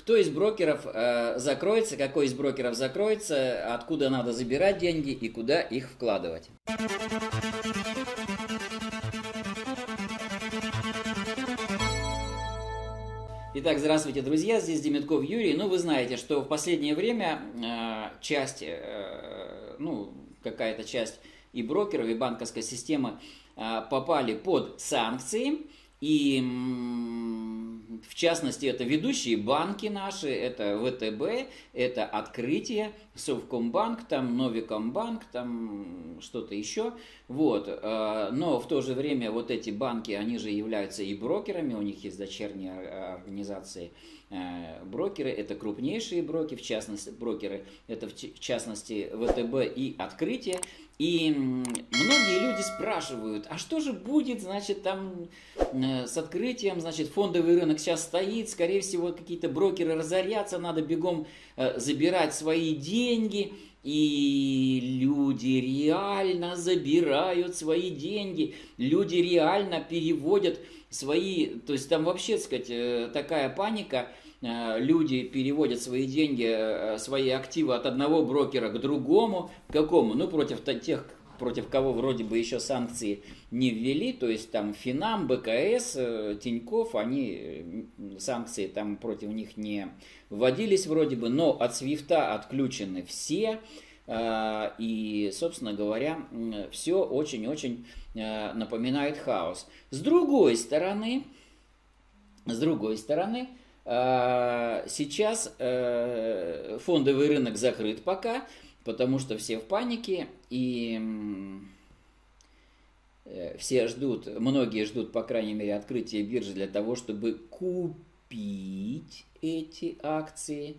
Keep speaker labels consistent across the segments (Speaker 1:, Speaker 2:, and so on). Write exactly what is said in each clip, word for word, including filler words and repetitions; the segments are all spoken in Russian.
Speaker 1: кто из брокеров э, закроется, какой из брокеров закроется, откуда надо забирать деньги и куда их вкладывать. Итак, здравствуйте, друзья, здесь Демитков Юрий. Ну, вы знаете, что в последнее время э, часть, э, ну, какая-то часть и брокеров, и банковской системы э, попали под санкции. И, в частности, это ведущие банки наши, это вэ тэ бэ, это Открытие, Совкомбанк, там Новикомбанк, там что-то еще. Вот. Но в то же время вот эти банки, они же являются и брокерами, у них есть дочерние организации брокеры, это крупнейшие брокеры, в частности, брокеры, это в частности вэ тэ бэ и Открытие. И многие люди спрашивают, а что же будет, значит, там с Открытием, значит, фондовый рынок сейчас стоит, скорее всего, какие-то брокеры разорятся, надо бегом забирать свои деньги. И люди реально забирают свои деньги, люди реально переводят свои, то есть там вообще, так сказать, такая паника, люди переводят свои деньги, свои активы от одного брокера к другому, к какому? Ну, против тех, против кого вроде бы еще санкции не ввели, то есть там Финам, бэ ка эс, Тинькофф, они, санкции там против них не вводились вроде бы, но от свифта отключены все. И, собственно говоря, все очень-очень напоминает хаос. С другой стороны, с другой стороны, сейчас фондовый рынок закрыт пока, потому что все в панике, и все ждут, многие ждут, по крайней мере, открытия биржи для того, чтобы купить эти акции.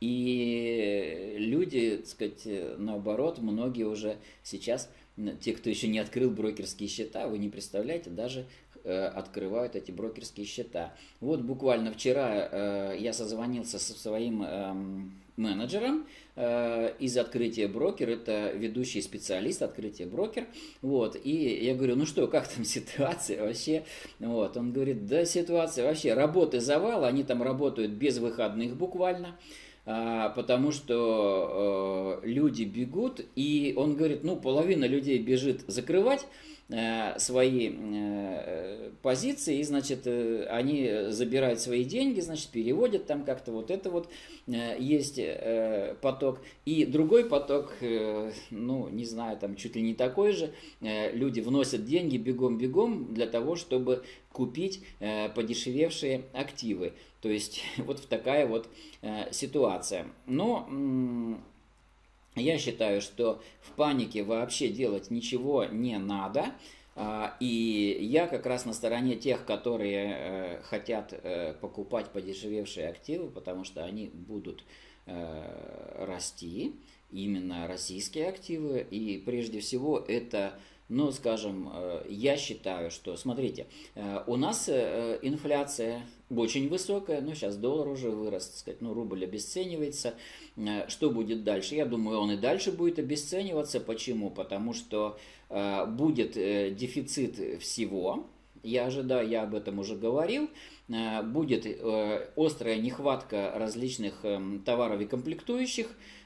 Speaker 1: И люди, так сказать, наоборот, многие уже сейчас, те, кто еще не открыл брокерские счета, вы не представляете, даже э, открывают эти брокерские счета. Вот буквально вчера э, я созвонился со своим э, менеджером э, из Открытия Брокер, это ведущий специалист Открытия Брокер, вот, и я говорю, ну что, как там ситуация вообще, вот, он говорит, да ситуация вообще, работы завал, они там работают без выходных буквально, потому что э, люди бегут, и он говорит, ну, половина людей бежит закрывать э, свои э, позиции, и, значит, э, они забирают свои деньги, значит, переводят там как-то вот это вот, э, есть э, поток. И другой поток, э, ну, не знаю, там чуть ли не такой же, э, люди вносят деньги бегом-бегом для того, чтобы купить э, подешевевшие активы. То есть вот такая вот э, ситуация. Но м- я считаю, что в панике вообще делать ничего не надо. Э, и я как раз на стороне тех, которые э, хотят э, покупать подешевевшие активы, потому что они будут э, расти, именно российские активы. И прежде всего это... Ну, скажем, я считаю, что, смотрите, у нас инфляция очень высокая, но сейчас доллар уже вырос, так сказать, ну, рубль обесценивается. Что будет дальше? Я думаю, он и дальше будет обесцениваться. Почему? Потому что будет дефицит всего. Я ожидаю, я об этом уже говорил. Будет острая нехватка различных товаров и комплектующих,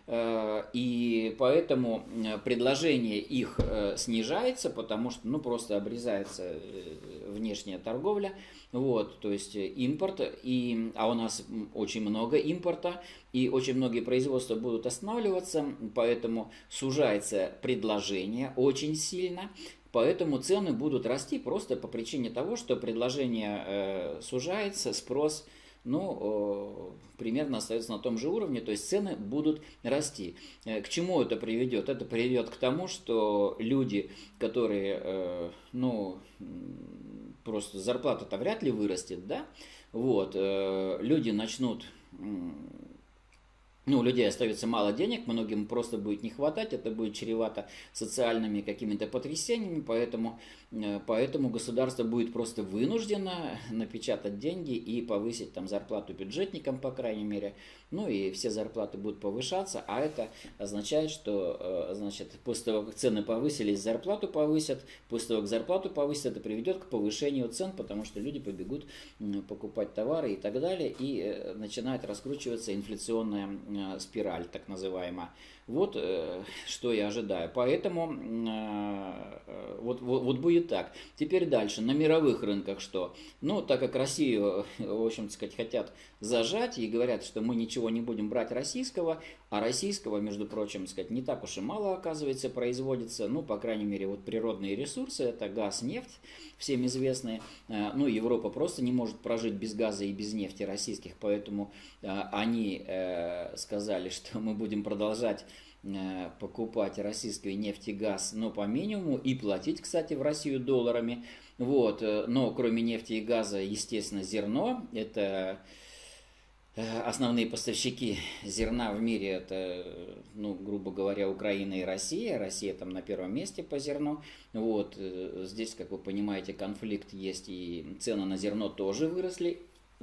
Speaker 1: и поэтому предложение их снижается, потому что, ну, просто обрезается внешняя торговля, вот, то есть импорт, и, а у нас очень много импорта, и очень многие производства будут останавливаться, поэтому сужается предложение очень сильно. Поэтому цены будут расти просто по причине того, что предложение э, сужается, спрос, ну, э, примерно остается на том же уровне, то есть цены будут расти. Э, к чему это приведет? Это приведет к тому, что люди, которые, э, ну, просто зарплата-то вряд ли вырастет, да, вот, э, люди начнут... ну, у людей остается мало денег, многим просто будет не хватать, это будет чревато социальными какими-то потрясениями, поэтому, э, поэтому государство будет просто вынуждено напечатать деньги и повысить там зарплату бюджетникам, по крайней мере, ну и все зарплаты будут повышаться, а это означает, что, э, значит, после того, как цены повысились, зарплату повысят, после того, как зарплату повысят, это приведет к повышению цен, потому что люди побегут покупать товары и так далее, и э, начинает раскручиваться инфляционная спираль, так называемая. Вот э, что я ожидаю. Поэтому э, вот, вот, вот будет так. Теперь дальше. На мировых рынках что? Ну, так как Россию, в общем сказать, хотят зажать и говорят, что мы ничего не будем брать российского, а российского, между прочим, сказать, не так уж и мало, оказывается, производится. Ну, по крайней мере, вот природные ресурсы, это газ, нефть, всем известные. Э, ну, Европа просто не может прожить без газа и без нефти российских, поэтому э, они э, сказали, что мы будем продолжать покупать российский нефть и газ, но по минимуму, и платить, кстати, в Россию долларами. Вот. Но кроме нефти и газа, естественно, зерно. Это основные поставщики зерна в мире, это, ну, грубо говоря, Украина и Россия. Россия там на первом месте по зерну. Вот. Здесь, как вы понимаете, конфликт есть, и цены на зерно тоже выросли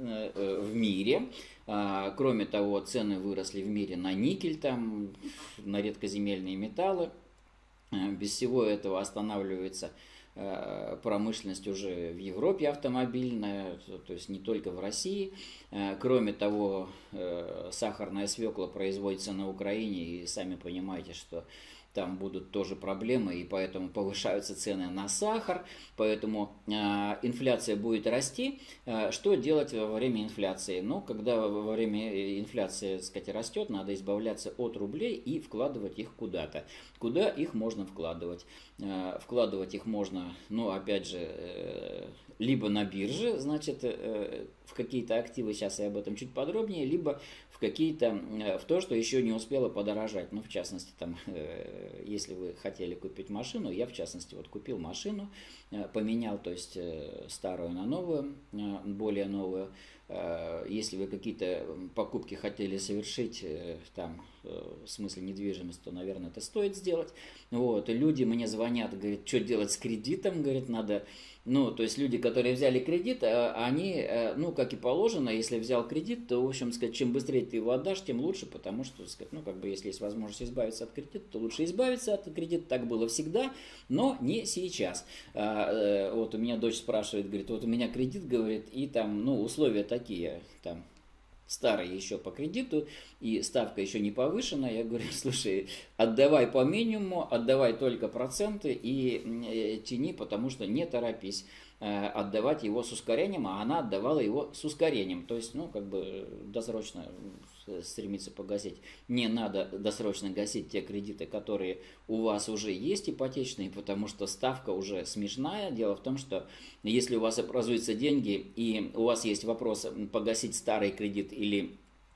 Speaker 1: в мире. Кроме того, цены выросли в мире на никель, там, на редкоземельные металлы. Без всего этого останавливается промышленность уже в Европе автомобильная, то есть не только в России. Кроме того, сахарная свекла производится на Украине, и сами понимаете, что там будут тоже проблемы, и поэтому повышаются цены на сахар, поэтому э, инфляция будет расти. Э, что делать во время инфляции? Ну, когда во время инфляции, так сказать, растет, надо избавляться от рублей и вкладывать их куда-то. Куда их можно вкладывать? Э, вкладывать их можно, ну, опять же, э, либо на бирже, значит, э, в какие-то активы, сейчас я об этом чуть подробнее, либо в какие-то, в то, что еще не успело подорожать. Ну, в частности, там, э, если вы хотели купить машину, я, в частности, вот купил машину, э, поменял, то есть, э, старую на новую, э, более новую. Э, если вы какие-то покупки хотели совершить, э, там, э, в смысле недвижимости, то, наверное, это стоит сделать. Вот, и люди мне звонят, говорят, что делать с кредитом, говорит, надо... Ну, то есть люди, которые взяли кредит, они, ну, как и положено, если взял кредит, то, в общем сказать, чем быстрее ты его отдашь, тем лучше, потому что, сказать, ну, как бы, если есть возможность избавиться от кредита, то лучше избавиться от кредита, так было всегда, но не сейчас. Вот у меня дочь спрашивает, говорит, вот у меня кредит, говорит, и там, ну, условия такие, там, старый еще по кредиту, и ставка еще не повышена. Я говорю, слушай, отдавай по минимуму, отдавай только проценты и тяни, потому что не торопись отдавать его с ускорением, а она отдавала его с ускорением. То есть, ну, как бы досрочно стремиться погасить. Не надо досрочно гасить те кредиты, которые у вас уже есть ипотечные, потому что ставка уже смешная. Дело в том, что если у вас образуются деньги, и у вас есть вопрос погасить старый кредит или...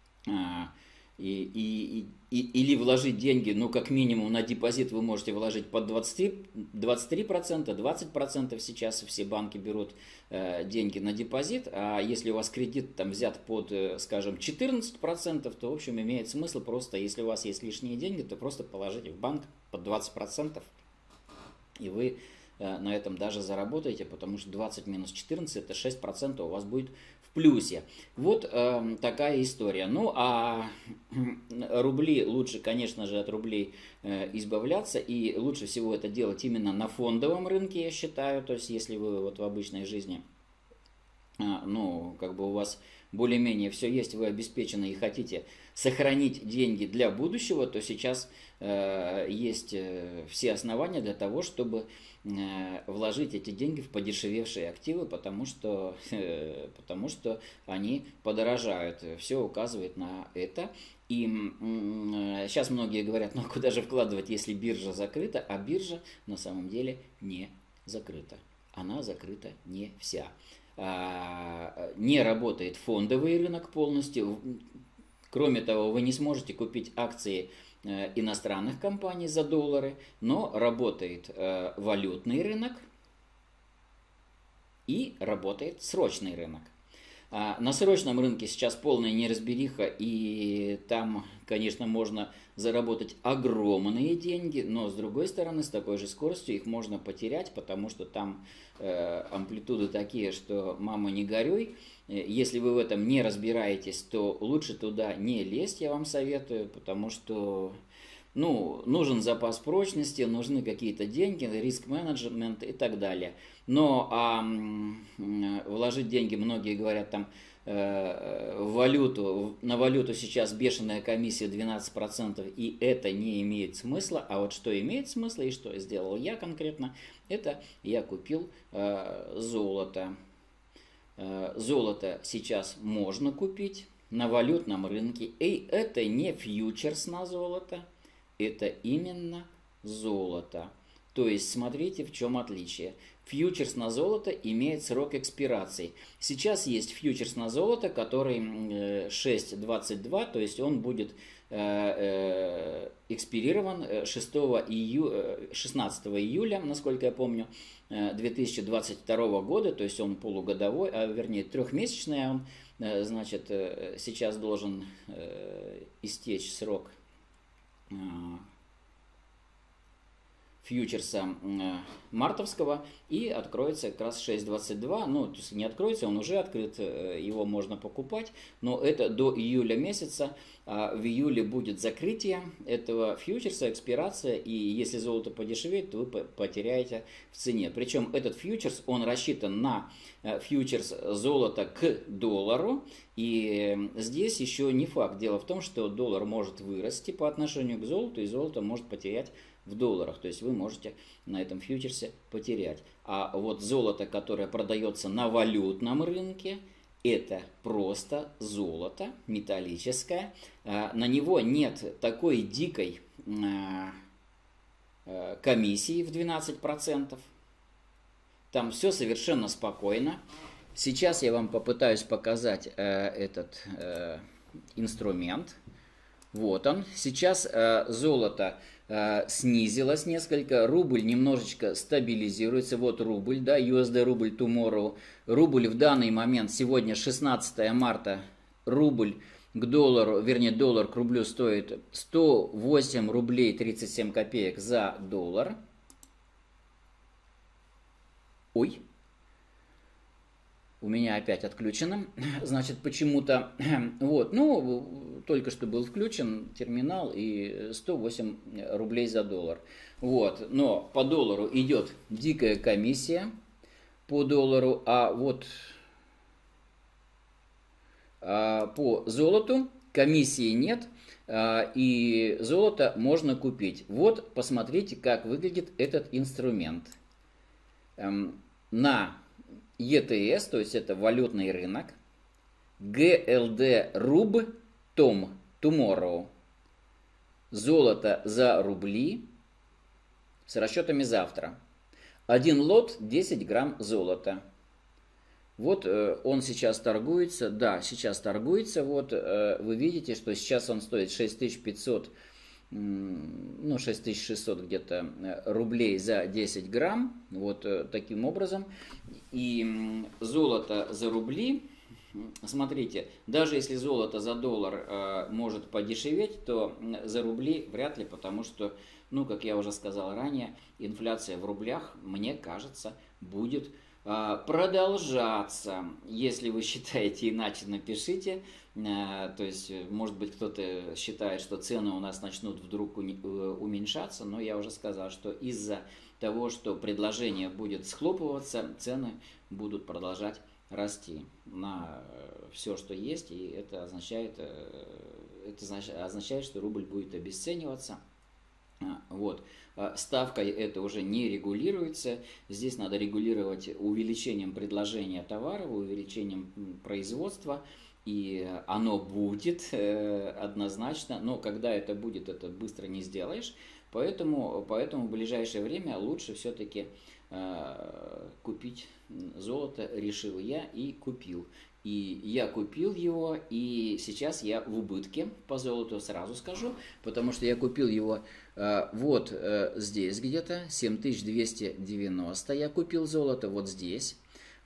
Speaker 1: И, и, и, или вложить деньги, ну, как минимум на депозит вы можете вложить под двадцать, двадцать три процента, двадцать процентов сейчас все банки берут э, деньги на депозит, а если у вас кредит там взят под, э, скажем, четырнадцать процентов, то, в общем, имеет смысл просто, если у вас есть лишние деньги, то просто положите в банк под двадцать процентов, и вы э, на этом даже заработаете, потому что двадцать минус четырнадцать это шесть процентов у вас будет в плюсе. Вот э, такая история. Ну, а рубли, лучше, конечно же, от рублей э, избавляться, и лучше всего это делать именно на фондовом рынке, я считаю. То есть, если вы вот в обычной жизни, э, ну, как бы у вас более-менее все есть, вы обеспечены и хотите сохранить деньги для будущего, то сейчас э, есть э, все основания для того, чтобы э, вложить эти деньги в подешевевшие активы, потому что, э, потому что они подорожают. Все указывает на это. И э, сейчас многие говорят, ну куда же вкладывать, если биржа закрыта, а биржа на самом деле не закрыта. Она закрыта не вся. А, не работает фондовый рынок полностью. Кроме того, вы не сможете купить акции э, иностранных компаний за доллары, но работает э, валютный рынок и работает срочный рынок. А на срочном рынке сейчас полная неразбериха, и там, конечно, можно заработать огромные деньги, но с другой стороны, с такой же скоростью их можно потерять, потому что там э, амплитуды такие, что мама не горюй. Если вы в этом не разбираетесь, то лучше туда не лезть, я вам советую, потому что ну, нужен запас прочности, нужны какие-то деньги, риск-менеджмент и так далее. Но а, вложить деньги, многие говорят, там, э, в валюту, на валюту сейчас бешеная комиссия двенадцать процентов, и это не имеет смысла. А вот что имеет смысл и что сделал я конкретно, это я купил э, золото. Э, золото сейчас можно купить на валютном рынке, и это не фьючерс на золото. Это именно золото. То есть, смотрите, в чем отличие. Фьючерс на золото имеет срок экспирации. Сейчас есть фьючерс на золото, который шесть двадцать два, то есть он будет экспирирован шестого июля, шестнадцатого июля, насколько я помню, две тысячи двадцать второго года, то есть он полугодовой, а вернее трехмесячный, он, значит, сейчас должен истечь срок фьючерса мартовского, и откроется как раз шесть двадцать два, ну, то есть не откроется, он уже открыт, его можно покупать, но это до июля месяца, а в июле будет закрытие этого фьючерса, экспирация, и если золото подешевеет, то вы потеряете в цене. Причем этот фьючерс, он рассчитан на фьючерс золота к доллару, и здесь еще не факт. Дело в том, что доллар может вырасти по отношению к золоту, и золото может потерять в долларах, то есть вы можете на этом фьючерсе потерять. А вот золото, которое продается на валютном рынке, это просто золото металлическое. На него нет такой дикой комиссии в двенадцать процентов. Там все совершенно спокойно. Сейчас я вам попытаюсь показать этот инструмент. Вот он. Сейчас золото снизилось несколько, рубль немножечко стабилизируется, вот рубль, да, ю эс ди рубль tomorrow, рубль в данный момент, сегодня шестнадцатое марта, рубль к доллару, вернее доллар к рублю стоит сто восемь рублей тридцать семь копеек за доллар. Ой, у меня опять отключено, значит, почему-то, вот, ну, только что был включен терминал и сто восемь рублей за доллар, вот, но по доллару идет дикая комиссия по доллару, а вот а по золоту комиссии нет, а, и золото можно купить. Вот, посмотрите, как выглядит этот инструмент. Эм, на и ти эс, то есть это валютный рынок, джи эл ди руб том tomorrow, золото за рубли с расчетами завтра. Один лот десять грамм золота. Вот э, он сейчас торгуется, да, сейчас торгуется, вот э, вы видите, что сейчас он стоит шесть тысяч пятьсот, ну шесть тысяч шестьсот где-то рублей за десять грамм, вот э, таким образом. И золото за рубли, смотрите, даже если золото за доллар э, может подешеветь, то за рубли вряд ли, потому что, ну, как я уже сказал ранее, инфляция в рублях, мне кажется, будет э, продолжаться. Если вы считаете иначе, напишите. Э, то есть, может быть, кто-то считает, что цены у нас начнут вдруг уменьшаться, но я уже сказал, что из-за того, что предложение будет схлопываться, цены будут продолжать расти на все, что есть, и это означает, это означает, что рубль будет обесцениваться. Вот. Ставкой это уже не регулируется, здесь надо регулировать увеличением предложения товаров, увеличением производства, и оно будет однозначно, но когда это будет, это быстро не сделаешь. Поэтому, поэтому в ближайшее время лучше все-таки э, купить золото, решил я и купил. И я купил его, и сейчас я в убытке по золоту, сразу скажу, потому что я купил его э, вот э, здесь где-то, семь тысяч двести девяносто я купил золото, вот здесь.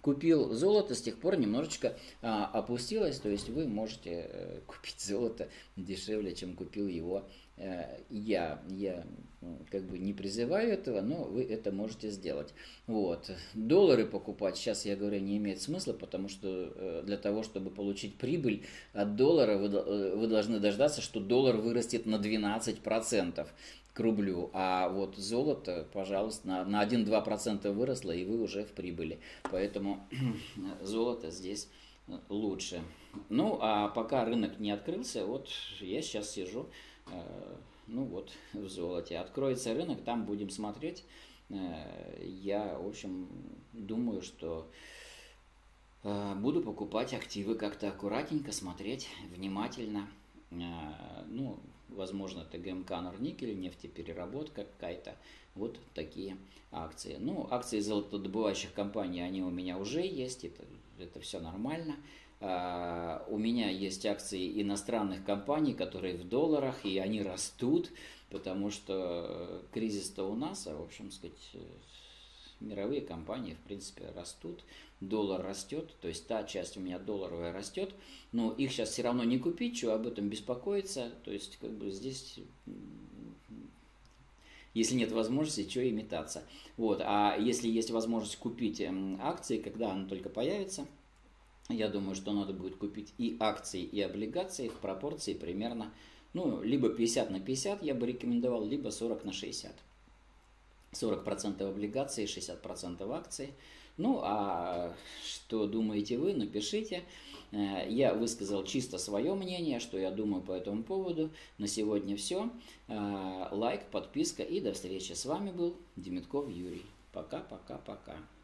Speaker 1: купил золото, с тех пор немножечко а, опустилось, то есть вы можете э, купить золото дешевле, чем купил его э, я. Я как бы не призываю этого, но вы это можете сделать. Вот. Доллары покупать сейчас, я говорю, не имеет смысла, потому что э, для того, чтобы получить прибыль от доллара, вы, э, вы должны дождаться, что доллар вырастет на двенадцать процентов к рублю, а вот золото, пожалуйста, на, на один-два процента выросло, и вы уже в прибыли. Поэтому золото здесь лучше. Ну, а пока рынок не открылся, вот я сейчас сижу, э, ну вот, в золоте. Откроется рынок, там будем смотреть. Э, я, в общем, думаю, что э, буду покупать активы как-то аккуратненько, смотреть внимательно. Э, ну, возможно, ТГМК Норникель, нефтепереработка какая-то, вот такие акции. Ну, акции золотодобывающих компаний, они у меня уже есть, это, это все нормально. А, у меня есть акции иностранных компаний, которые в долларах, и они растут, потому что кризис-то у нас, а, в общем сказать, мировые компании, в принципе, растут, доллар растет, то есть та часть у меня долларовая растет, но их сейчас все равно не купить, что об этом беспокоиться, то есть как бы здесь, если нет возможности, что и метаться. Вот, а если есть возможность купить акции, когда она только появится, я думаю, что надо будет купить и акции, и облигации в пропорции примерно, ну, либо пятьдесят на пятьдесят я бы рекомендовал, либо сорок на шестьдесят. сорок процентов облигаций, шестьдесят процентов акций. Ну, а что думаете вы, напишите. Я высказал чисто свое мнение, что я думаю по этому поводу. На сегодня все. Лайк, подписка и до встречи. С вами был Демитков Юрий. Пока-пока-пока.